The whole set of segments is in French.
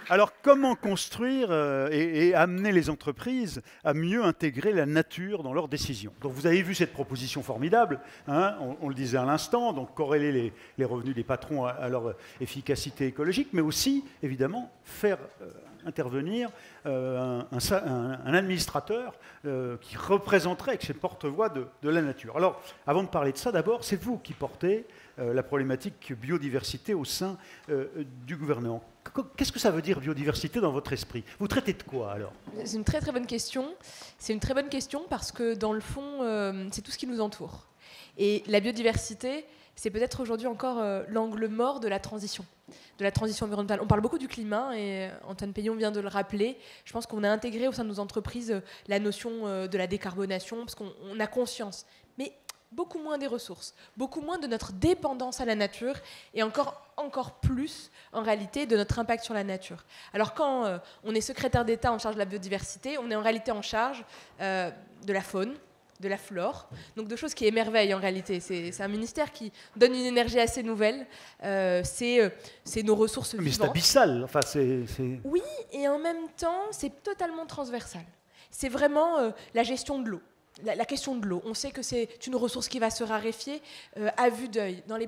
Alors, comment construire et amener les entreprises à mieux intégrer la nature dans leurs décisions? Donc, vous avez vu cette proposition formidable, hein, on le disait à l'instant, donc corréler les revenus des patrons à leur efficacité écologique, mais aussi, évidemment, faire intervenir un administrateur qui représenterait, qui est porte-voix de la nature. Alors, avant de parler de ça, d'abord, c'est vous qui portez la problématique biodiversité au sein du gouvernement. Qu'est-ce que ça veut dire biodiversité dans votre esprit? Vous traitez de quoi alors? C'est une très très bonne question. C'est une très bonne question parce que dans le fond, c'est tout ce qui nous entoure. Et la biodiversité, c'est peut-être aujourd'hui encore l'angle mort de la transition environnementale. On parle beaucoup du climat et Antoine Peillon vient de le rappeler. Je pense qu'on a intégré au sein de nos entreprises la notion de la décarbonation parce qu'on a conscience. Mais beaucoup moins des ressources, beaucoup moins de notre dépendance à la nature et encore plus, en réalité, de notre impact sur la nature. Alors quand on est secrétaire d'État en charge de la biodiversité, on est en réalité en charge de la faune, de la flore, donc de choses qui émerveillent en réalité. C'est un ministère qui donne une énergie assez nouvelle, c'est nos ressources vivantes. Mais c'est abyssal, enfin Oui, et en même temps, c'est totalement transversal. C'est vraiment la gestion de l'eau. La question de l'eau, on sait que c'est une ressource qui va se raréfier à vue d'œil. Dans les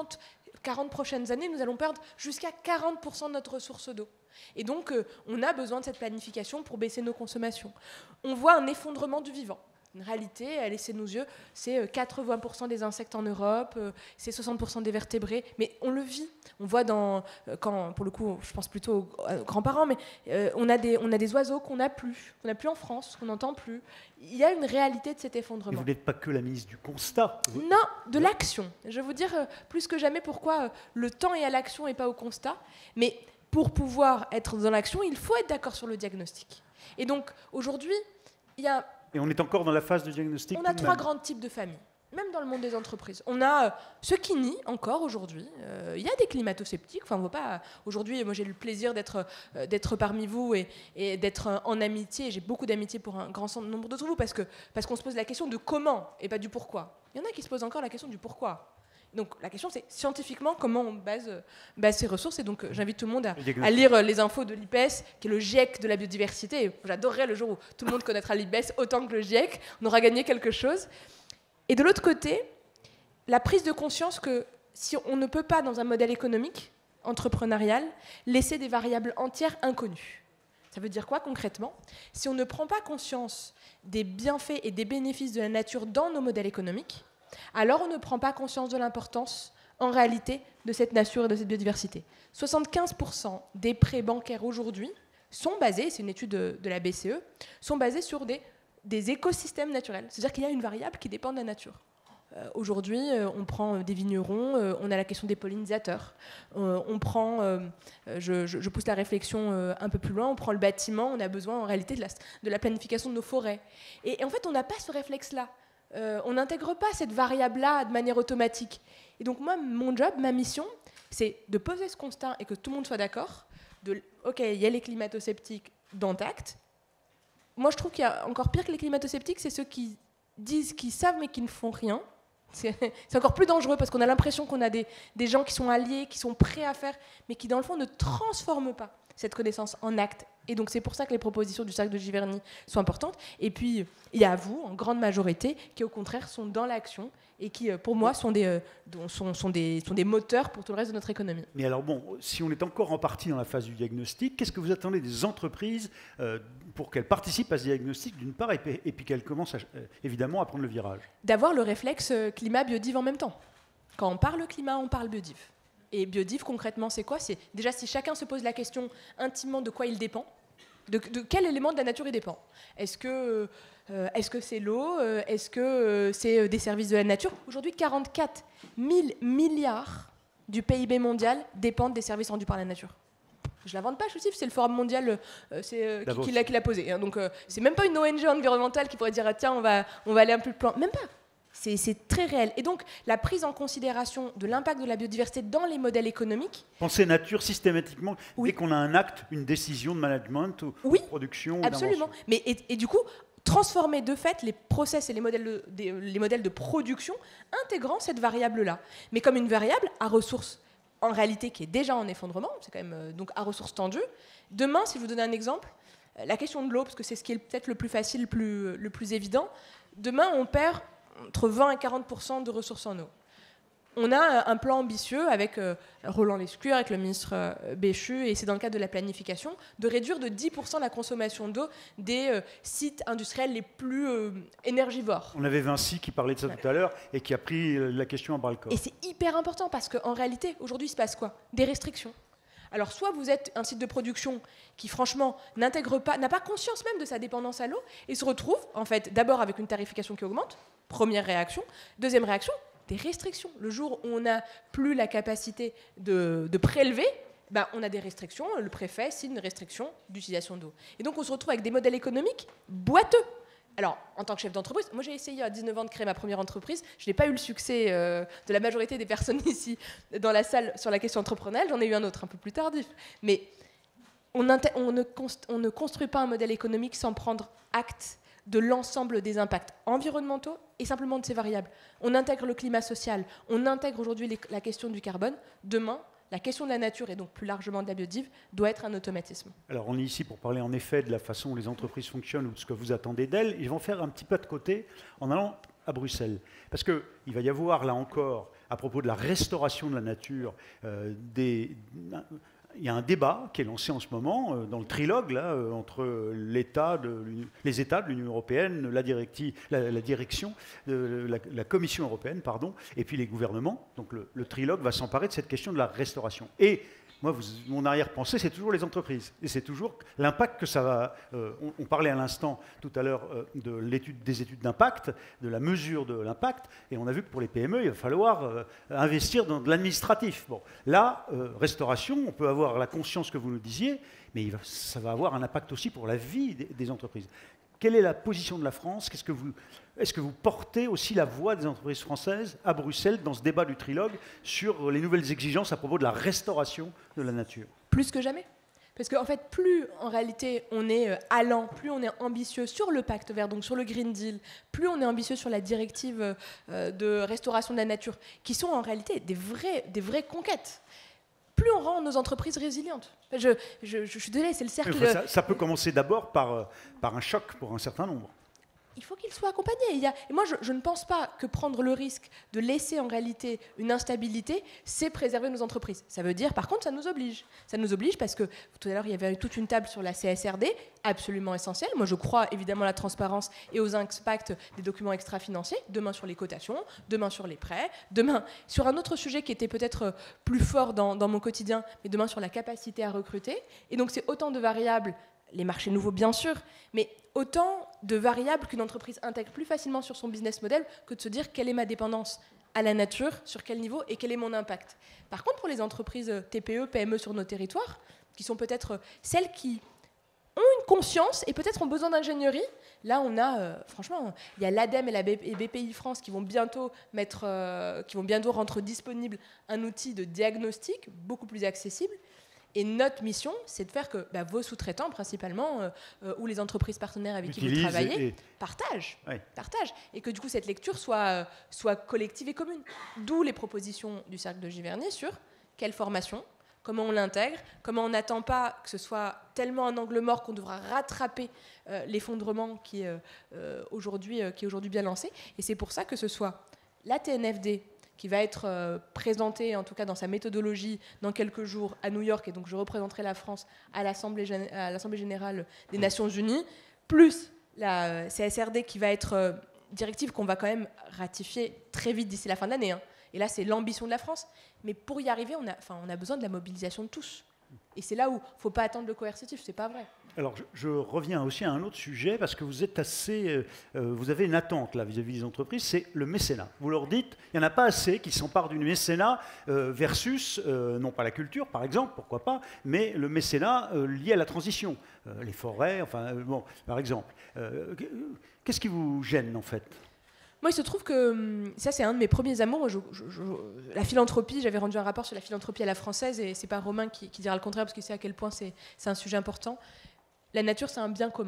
30-40 prochaines années, nous allons perdre jusqu'à 40% de notre ressource d'eau. Et donc, on a besoin de cette planification pour baisser nos consommations. On voit un effondrement du vivant. Une réalité, à laisser nos yeux, c'est 80% des insectes en Europe, c'est 60% des vertébrés, mais on le vit. On voit quand, pour le coup, je pense plutôt aux grands-parents, mais on a des oiseaux qu'on n'a plus en France, qu'on n'entend plus. Il y a une réalité de cet effondrement. Mais vous n'êtes pas que la ministre du constat. Non, de l'action. Je vais vous dire plus que jamais pourquoi le temps est à l'action et pas au constat. Mais pour pouvoir être dans l'action, il faut être d'accord sur le diagnostic. Et donc, aujourd'hui, il y a... Et on est encore dans la phase de diagnostic. On a trois grands types de familles, même dans le monde des entreprises. On a ceux qui nient encore aujourd'hui. Il y a des climato-sceptiques. Enfin, on voit pas. Aujourd'hui, moi, j'ai eu le plaisir d'être parmi vous et d'être en amitié. J'ai beaucoup d'amitié pour un grand nombre d'entre vous parce qu'on se pose la question de comment et pas du pourquoi. Il y en a qui se posent encore la question du pourquoi. Donc la question c'est scientifiquement comment on base ces ressources et donc j'invite tout le monde à lire les infos de l'IPBES qui est le GIEC de la biodiversité. J'adorerais le jour où tout le monde connaîtra l'IPBES autant que le GIEC, on aura gagné quelque chose. Et de l'autre côté, la prise de conscience que si on ne peut pas dans un modèle économique, entrepreneurial, laisser des variables entières inconnues. Ça veut dire quoi concrètement? Si on ne prend pas conscience des bienfaits et des bénéfices de la nature dans nos modèles économiques, alors on ne prend pas conscience de l'importance, en réalité, de cette nature et de cette biodiversité. 75% des prêts bancaires aujourd'hui sont basés, c'est une étude de la BCE, sont basés sur des écosystèmes naturels. C'est-à-dire qu'il y a une variable qui dépend de la nature. Aujourd'hui, on prend des vignerons, on a la question des pollinisateurs. On prend, je pousse la réflexion un peu plus loin, on prend le bâtiment, on a besoin en réalité de la planification de nos forêts. Et en fait, on n'a pas ce réflexe-là. On n'intègre pas cette variable-là de manière automatique. Et donc moi, mon job, ma mission, c'est de poser ce constat et que tout le monde soit d'accord. Ok, il y a les climato-sceptiques dans TACT. Moi, je trouve qu'il y a encore pire que les climato-sceptiques, c'est ceux qui disent qu'ils savent mais qui ne font rien. C'est encore plus dangereux parce qu'on a l'impression qu'on a des gens qui sont alliés, qui sont prêts à faire, mais qui, dans le fond, ne transforment pas cette connaissance en actes. Et donc, c'est pour ça que les propositions du cercle de Giverny sont importantes. Et puis, il y a vous, en grande majorité, qui, au contraire, sont dans l'action et qui, pour moi, sont des moteurs pour tout le reste de notre économie. Mais alors, bon, si on est encore en partie dans la phase du diagnostic, qu'est-ce que vous attendez des entreprises pour qu'elles participent à ce diagnostic, d'une part, et puis qu'elles commencent, évidemment, à prendre le virage? D'avoir le réflexe climat-biodiv en même temps. Quand on parle climat, on parle biodiv. Et biodiv, concrètement, c'est quoi? C'est déjà si chacun se pose la question intimement de quoi il dépend, de quel élément de la nature il dépend. Est-ce que c'est l'eau? Est-ce que c'est des services de la nature? Aujourd'hui, 44 000 milliards du PIB mondial dépendent des services rendus par la nature. Je ne l'invente pas, je c'est le Forum mondial qui l'a posé. Donc, c'est même pas une ONG environnementale qui pourrait dire tiens, on va aller un peu plus loin. Même pas. C'est très réel. Et donc, la prise en considération de l'impact de la biodiversité dans les modèles économiques... Penser nature systématiquement, oui. Dès qu'on a un acte, une décision de management ou de production. Absolument. Mais, et du coup, transformer de fait les process et les modèles de production intégrant cette variable-là. Mais comme une variable à ressources en réalité qui est déjà en effondrement, c'est quand même donc à ressources tendues. Demain, si je vous donne un exemple, la question de l'eau, parce que c'est ce qui est peut-être le plus facile, le plus évident, demain on perd entre 20 et 40% de ressources en eau. On a un plan ambitieux avec Roland Lescure, avec le ministre Béchu, et c'est dans le cadre de la planification, de réduire de 10% la consommation d'eau des sites industriels les plus énergivores. On avait Vinci qui parlait de ça tout à l'heure et qui a pris la question à bras-le-corps. Et c'est hyper important parce qu'en réalité, aujourd'hui, il se passe quoi? Des restrictions. Alors, soit vous êtes un site de production qui, franchement, n'a pas conscience même de sa dépendance à l'eau et se retrouve, en fait, d'abord avec une tarification qui augmente, première réaction. Deuxième réaction, des restrictions. Le jour où on n'a plus la capacité de prélever, on a des restrictions. Le préfet signe une restriction d'utilisation d'eau. Et donc, on se retrouve avec des modèles économiques boiteux. Alors, en tant que chef d'entreprise, moi j'ai essayé à 19 ans de créer ma première entreprise. Je n'ai pas eu le succès de la majorité des personnes ici dans la salle sur la question entrepreneuriale. J'en ai eu un autre un peu plus tardif. Mais on ne construit pas un modèle économique sans prendre acte de l'ensemble des impacts environnementaux et simplement de ces variables. On intègre le climat social, on intègre aujourd'hui la question du carbone. Demain, la question de la nature et donc plus largement de la biodive doit être un automatisme. Alors on est ici pour parler en effet de la façon dont les entreprises fonctionnent ou de ce que vous attendez d'elles. Ils vont faire un petit pas de côté en allant à Bruxelles. Parce qu'il va y avoir là encore, à propos de la restauration de la nature, il y a un débat qui est lancé en ce moment dans le trilogue là, entre les États de l'Union européenne, la direction, la Commission européenne, pardon, et puis les gouvernements. Donc le trilogue va s'emparer de cette question de la restauration. Et moi, mon arrière-pensée, c'est toujours les entreprises. Et c'est toujours l'impact que ça va... on parlait à l'instant, tout à l'heure, des études d'impact, de la mesure de l'impact. Et on a vu que pour les PME, il va falloir investir dans de l'administratif. Bon, là, restauration, on peut avoir la conscience que vous nous disiez, mais ça va avoir un impact aussi pour la vie des entreprises. Quelle est la position de la France? Est-ce que vous portez aussi la voix des entreprises françaises à Bruxelles dans ce débat du trilogue sur les nouvelles exigences à propos de la restauration de la nature? Plus que jamais. Parce qu'en fait, plus en réalité on est allant, plus on est ambitieux sur le pacte vert, donc sur le Green Deal, plus on est ambitieux sur la directive de restauration de la nature, qui sont en réalité des vraies conquêtes. Plus on rend nos entreprises résilientes. Je suis désolée, c'est le cercle... Ça peut commencer d'abord par un choc pour un certain nombre. Il faut qu'il soit accompagné. Et moi, je ne pense pas que prendre le risque de laisser en réalité une instabilité, c'est préserver nos entreprises. Ça veut dire, par contre, ça nous oblige. Ça nous oblige parce que tout à l'heure, il y avait toute une table sur la CSRD, absolument essentielle. Moi, je crois évidemment à la transparence et aux impacts des documents extra-financiers. Demain sur les cotations, demain sur les prêts, demain sur un autre sujet qui était peut-être plus fort dans mon quotidien, mais demain sur la capacité à recruter. Et donc, c'est autant de variables, les marchés nouveaux bien sûr, mais autant de variables qu'une entreprise intègre plus facilement sur son business model que de se dire quelle est ma dépendance à la nature, sur quel niveau et quel est mon impact. Par contre, pour les entreprises TPE, PME sur nos territoires, qui sont peut-être celles qui ont une conscience et peut-être ont besoin d'ingénierie, là on a, franchement, il y a l'ADEME et BPI France qui vont bientôt rendre disponible un outil de diagnostic beaucoup plus accessible. Et notre mission, c'est de faire que vos sous-traitants, principalement, ou les entreprises partenaires avec qui vous travaillez, partagent. Et que du coup, cette lecture soit collective et commune. D'où les propositions du Cercle de Giverny sur quelle formation, comment on l'intègre, comment on n'attend pas que ce soit tellement un angle mort qu'on devra rattraper l'effondrement qui est aujourd'hui bien lancé. Et c'est pour ça que ce soit la TNFD, qui va être présenté, en tout cas dans sa méthodologie, dans quelques jours à New York, et donc je représenterai la France à l'Assemblée générale des Nations Unies, plus la CSRD qui va être directive qu'on va quand même ratifier très vite d'ici la fin de l'année. Et là, c'est l'ambition de la France. Mais pour y arriver, on a besoin de la mobilisation de tous. Et c'est là où il ne faut pas attendre le coercitif, c'est pas vrai. Alors, je reviens aussi à un autre sujet, parce que vous êtes vous avez une attente là vis-à-vis des entreprises, c'est le mécénat. Vous leur dites, il n'y en a pas assez qui s'emparent du mécénat versus, non pas la culture par exemple, pourquoi pas, mais le mécénat lié à la transition. Les forêts, par exemple. Qu'est-ce qui vous gêne en fait ? Moi, il se trouve que ça, c'est un de mes premiers amours. La philanthropie, j'avais rendu un rapport sur la philanthropie à la française, et c'est pas Romain qui dira le contraire, parce qu'il sait à quel point c'est un sujet important. La nature, c'est un bien commun.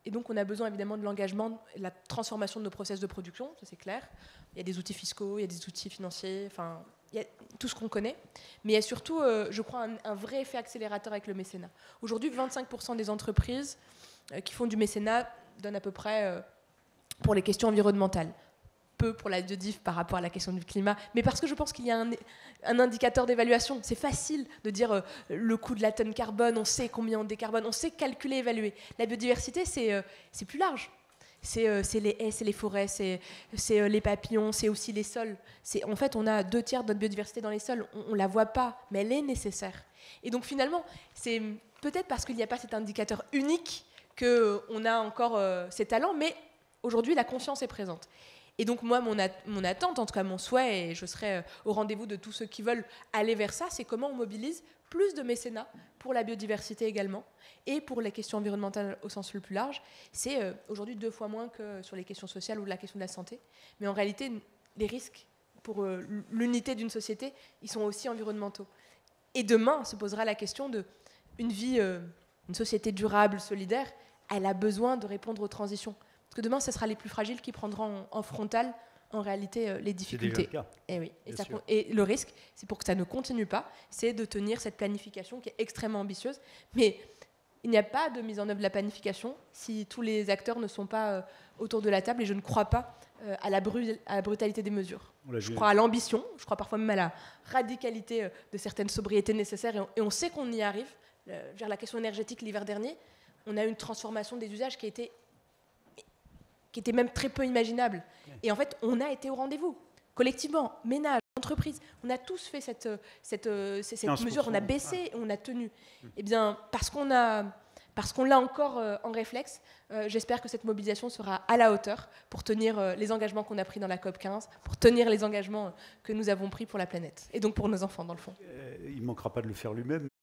Et donc, on a besoin évidemment de l'engagement, de la transformation de nos process de production, ça c'est clair. Il y a des outils fiscaux, il y a des outils financiers, enfin, il y a tout ce qu'on connaît. Mais il y a surtout, je crois, un vrai effet accélérateur avec le mécénat. Aujourd'hui, 25% des entreprises qui font du mécénat donnent à peu près pour les questions environnementales. Peu pour la biodiff par rapport à la question du climat, mais parce que je pense qu'il y a un indicateur d'évaluation. C'est facile de dire le coût de la tonne carbone, on sait combien on décarbone, on sait calculer, évaluer. La biodiversité, c'est plus large. C'est les haies, c'est les forêts, c'est les papillons, c'est aussi les sols. En fait, on a 2/3 de notre biodiversité dans les sols. On ne la voit pas, mais elle est nécessaire. Et donc finalement, c'est peut-être parce qu'il n'y a pas cet indicateur unique qu'on a encore ces talents, mais aujourd'hui, la conscience est présente. Et donc moi, mon attente, en tout cas mon souhait, et je serai au rendez-vous de tous ceux qui veulent aller vers ça, c'est comment on mobilise plus de mécénat pour la biodiversité également, et pour les questions environnementales au sens le plus large. C'est aujourd'hui 2 fois moins que sur les questions sociales ou la question de la santé. Mais en réalité, les risques pour l'unité d'une société, ils sont aussi environnementaux. Et demain se posera la question d'une vie, une société durable, solidaire, elle a besoin de répondre aux transitions. Parce que demain, ce sera les plus fragiles qui prendront en frontal, en réalité, les difficultés. C'est déjà le cas. Et oui. Et le risque, c'est pour que ça ne continue pas, c'est de tenir cette planification qui est extrêmement ambitieuse. Mais il n'y a pas de mise en œuvre de la planification si tous les acteurs ne sont pas autour de la table. Et je ne crois pas à la brutalité des mesures. Je crois à l'ambition, je crois parfois même à la radicalité de certaines sobriétés nécessaires. Et on sait qu'on y arrive. Vers la question énergétique l'hiver dernier, on a eu une transformation des usages qui était même très peu imaginable. Et en fait, on a été au rendez-vous. Collectivement, ménages, entreprises, on a tous fait cette mesure, on a baissé, on a tenu. Eh bien, parce qu'on l'a encore en réflexe, j'espère que cette mobilisation sera à la hauteur pour tenir les engagements qu'on a pris dans la COP15, pour tenir les engagements que nous avons pris pour la planète, et donc pour nos enfants, dans le fond. Il ne manquera pas de le faire lui-même.